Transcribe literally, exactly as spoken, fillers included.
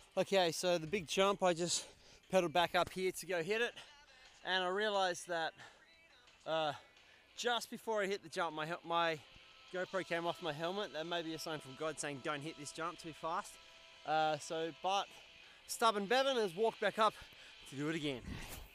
Okay, so the big jump, I just pedaled back up here to go hit it, and I realized that uh, just before I hit the jump, my, my GoPro came off my helmet. That may be a sign from God saying don't hit this jump too fast. Uh, so, but stubborn Bevan has walked back up to do it again.